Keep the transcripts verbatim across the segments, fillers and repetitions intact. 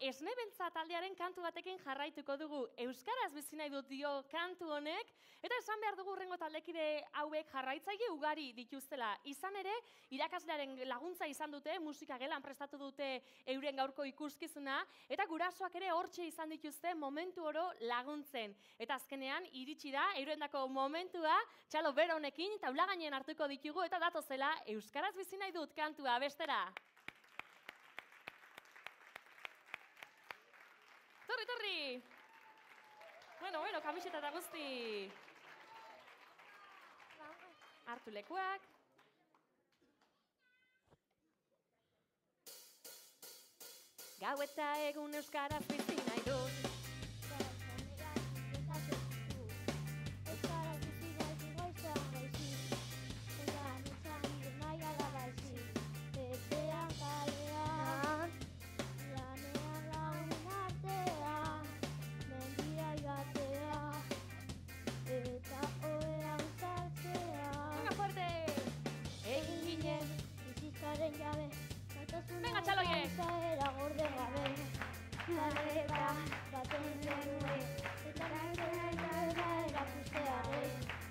Esne Beltza taldearen kantu batekin jarraituko dugu. Euskaraz bizi nahi dut dio kantu honek, eta esan behar dugu hurrengo taldekide hauek jarraitzaile ugari dituztela. Izan ere, irakaslearen laguntza izan dute, musika gelan prestatu dute euren gaurko ikuskizuna, eta gurasoak ere hortxe izan dituzte momentu oro laguntzen. Eta azkenean, iritsi da, eurendako momentua, Txalo Beronekin taula gainean hartuko ditugu, eta datozela Euskaraz bizi nahi dut kantua bestera. Torri, torri! Bueno, bueno, kamiseta eta guzti. Hartu lekuak. Gau eta egun euskaraz bizi nahi dut. Venga, Txaloie! Era gorde gabe, zareta baten zenue, eta naizera erakusteare.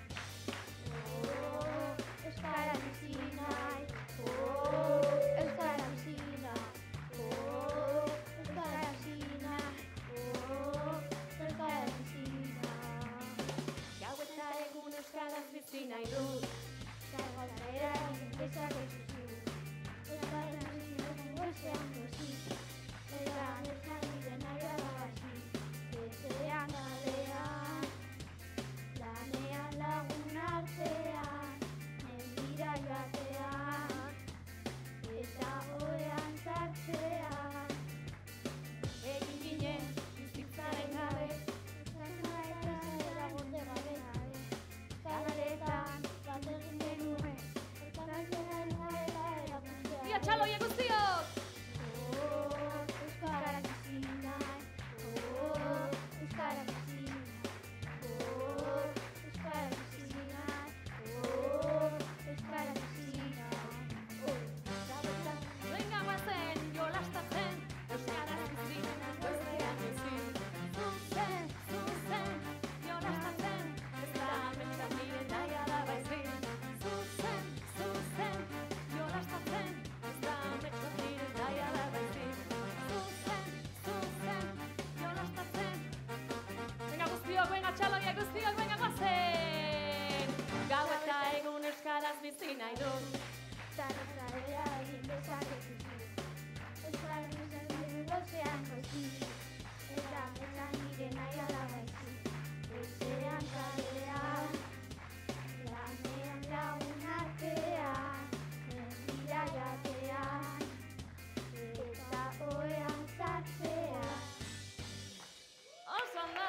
Oh, euskara bizi nahi, oh, euskara bizi nahi, oh, euskara bizi nahi, oh, euskara bizi nahi. Gau eta egun euskaraz bizi nahi dut. Zagolarera inbezak ezuzu, euskara bizi goizean gozi, eta nesan diren aia babazi, bezean galean, lanean lagun artean, mendira joatean, eta oean zartzean. Egin ginen, bizitzaren gabe, Zazuna eta gorde gabe, kaletan, bat egin genuen, eta naizera erakustea. Ia, Txaloie guztiok! Euskara bizi nahi, oh, euskara bizi nahi, oh, euskara bizi nahi, oh, euskara bizi nahi, oh, zabeta. Venga, guazen, jolastatzen, euskaraz bizi, goizean bizi. Zuzen, zuzen, jolastatzen, ez da ametsak nire naia da baizik. Zuzen, zuzen, jolastatzen, ez da ametsak nire naia da baizik. Zuzen, zuzen, jolastatzen. Venga, guztiok, venga, Txaloie guztiok, venga, guazen! Gau eta egun euskaraz bizi nahi dut. Zarezarea egin dezakezuzu, euskara bizi nahi goizean gozi, eta mesan nire naia da baizi, goizean kalean, lanean lagun artean, mendira joatean, eta oean zartzean. Oso ondo!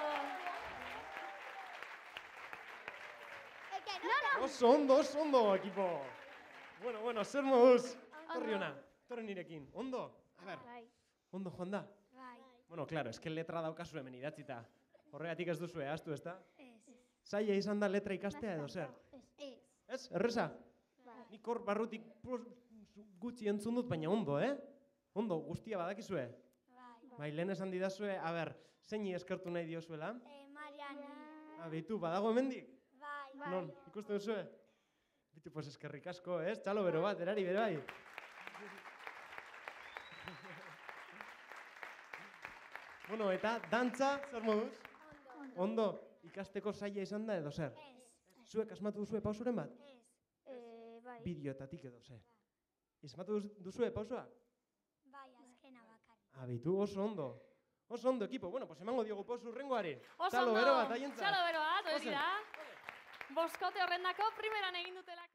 Oso ondo, oso ondo, ekipo! Bueno, bueno, zer moduz? Torri hona, torri nirekin. Ondo? A ber, Bai, ondo joan da? bai. Bueno, claro, eske letra daukazu hemen idatzita. Horregatik ez duzu ahaztu, ezta? Ez. Zaila izan da letra ikastea edo zer? Ez. Ez, erreza? Bai. Nik hor barrutik pos, gutxi entzun dut, baina ondo, eh? Ondo, guztia badakizue? Bai. Bai, lehen esan didazue, a ber, zeini eskertu nahi diozuela? Eh, Mariani. Ah, beitu, badago hemendik? Bai. Non, ikusten duzue? Bitu, pues eskerrik asko, ez? Txalo bero bat, erari bere bai. Bueno, eta dantza, zer moduz? Ondo, ikasteko zaila izan da edo zer? Ez. Zuek asmatu duzue pausuren bat? Ez. Eh, bai. Bideoetatik edo zer? Asmatu duz- duzue pausua? Bai, azkena bakar. Ah, beitu, oso ondo. Oso ondo, ekipo. Bueno, pues emango diogu pausu urrengoari. Oso Txalo ondo! bero bat, haientzat. Txalo bero bat, hori Ozen. da. Boskote horrendako primeran egin dutelako.